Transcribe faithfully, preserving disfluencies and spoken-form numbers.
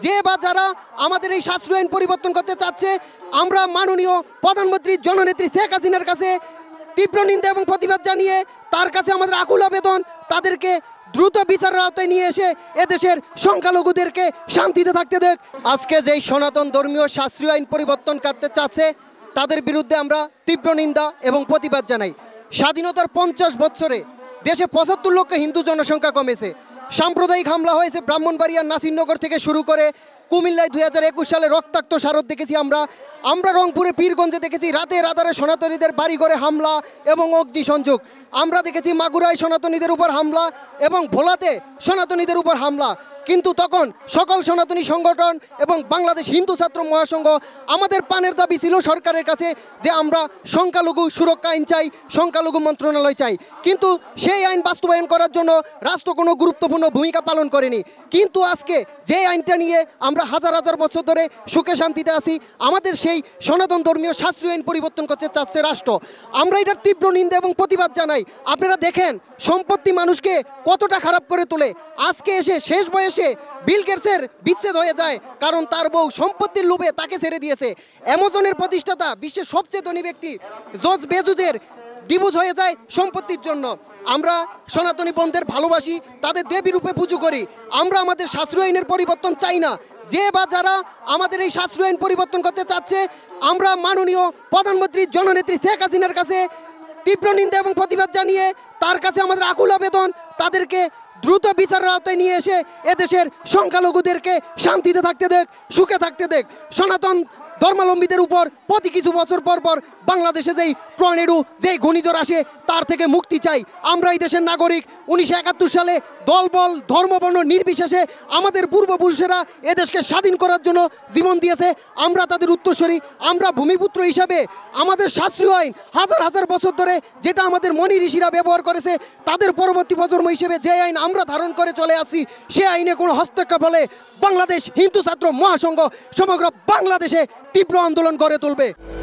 যে বা যারা আমাদের এই শাস্ত্রীয় আইন পরিবর্তন করতে চাচ্ছে, আমরা মাননীয় প্রধানমন্ত্রী জননেত্রী শেখ হাসিনার কাছে তীব্র নিন্দা এবং প্রতিবাদ জানিয়ে তার কাছে আমাদের আকুল আবেদন, তাদেরকে দ্রুত বিচারের আওতায় নিয়ে এসে এদেশের সংখ্যালঘুদেরকে শান্তিতে থাকতে দেখ। আজকে যেই সনাতন ধর্মীয় শাস্ত্রীয় আইন পরিবর্তন করতে চাচ্ছে তাদের বিরুদ্ধে আমরা তীব্র নিন্দা এবং প্রতিবাদ জানাই। স্বাধীনতার পঞ্চাশ বছরে দেশে পঁচাত্তর লক্ষ হিন্দু জনসংখ্যা কমেছে। সাম্প্রদায়িক হামলা হয়েছে ব্রাহ্মণবাড়িয়া নাসিরনগর থেকে শুরু করে কুমিল্লায় দুই হাজার একুশ সালে রক্তাক্ত শারদ দেখেছি আমরা আমরা রংপুরে পীরগঞ্জে দেখেছি রাতে রাতারে সনাতনীদের বাড়িঘরে হামলা এবং অগ্নিসংযোগ। আমরা দেখেছি মাগুরায় সনাতনীদের উপর হামলা এবং ভোলাতে সনাতনীদের উপর হামলা। কিন্তু তখন সকল সনাতনী সংগঠন এবং বাংলাদেশ হিন্দু ছাত্র মহাসংঘ আমাদের পানের দাবি ছিল সরকারের কাছে যে আমরা সংখ্যালঘু সুরক্ষা আইন চাই, সংখ্যালঘু মন্ত্রণালয় চাই। কিন্তু সেই আইন বাস্তবায়ন করার জন্য রাষ্ট্র কোনো গুরুত্বপূর্ণ ভূমিকা পালন করেনি। কিন্তু আজকে যে আইনটা নিয়ে আমরা হাজার হাজার বছর ধরে সুখে শান্তিতে আছি, আমাদের সেই সনাতন ধর্মীয় শাস্ত্রীয় আইন পরিবর্তন করতে চাচ্ছে রাষ্ট্র। আমরা এটার তীব্র নিন্দা এবং প্রতিবাদ জানাই। আপনারা দেখেন সম্পত্তি মানুষকে কতটা খারাপ করে তোলে। আজকে এসে শেষ বয়সে বিল গেটসের বিচ্ছেদ হয়ে যায় কারণ তার বউ সম্পত্তির লোভে তাকে ছেড়ে দিয়েছে। অ্যামাজনের প্রতিষ্ঠাতা বিশ্বের সবচেয়ে ধনী ব্যক্তি জর্জ বেজোজের ডিভোর্স হয়ে যায় সম্পত্তির জন্য। আমরা সনাতনী বোনদের ভালোবাসি, তাদের দেবী রূপে পুজো করি। আমরা আমাদের শাস্ত্রীয় আইনের পরিবর্তন চাই না। যে বা যারা আমাদের এই শাস্ত্রীয় আইন পরিবর্তন করতে চাচ্ছে, আমরা মাননীয় প্রধানমন্ত্রী জননেত্রী শেখ হাসিনার কাছে তীব্র নিন্দা এবং প্রতিবাদ জানিয়ে তার কাছে আমাদের আকুল আবেদন, তাদেরকে দ্রুত বিচারের আওতায় নিয়ে এসে এদেশের সংখ্যালঘুদেরকে শান্তিতে থাকতে দেখ, সুখে থাকতে দেখ। সনাতন ধর্মাবলম্বীদের উপর প্রতি কিছু বছর পর পর বাংলাদেশে যেই টর্নেডো, যেই ঘূর্ণিঝড় আসে তার থেকে মুক্তি চাই। আমরা এই দেশের নাগরিক। উনিশশো একাত্তর সালে দলবল ধর্মবর্ণ নির্বিশেষে আমাদের পূর্বপুরুষেরা এদেশকে স্বাধীন করার জন্য জীবন দিয়েছে। আমরা তাদের উত্তরসূরি, আমরা ভূমিপুত্র হিসাবে আমাদের শাস্ত্রীয় আইন হাজার হাজার বছর ধরে যেটা আমাদের মনি ঋষিরা ব্যবহার করেছে, তাদের পরবর্তী প্রজন্ম হিসেবে যে আইন আমরা ধারণ করে চলে আসছি, সে আইনে কোনো হস্তক্ষেপ হলে বাংলাদেশ হিন্দু ছাত্র মহাসংঘ সমগ্র বাংলাদেশে তীব্র আন্দোলন গড়ে তুলবে।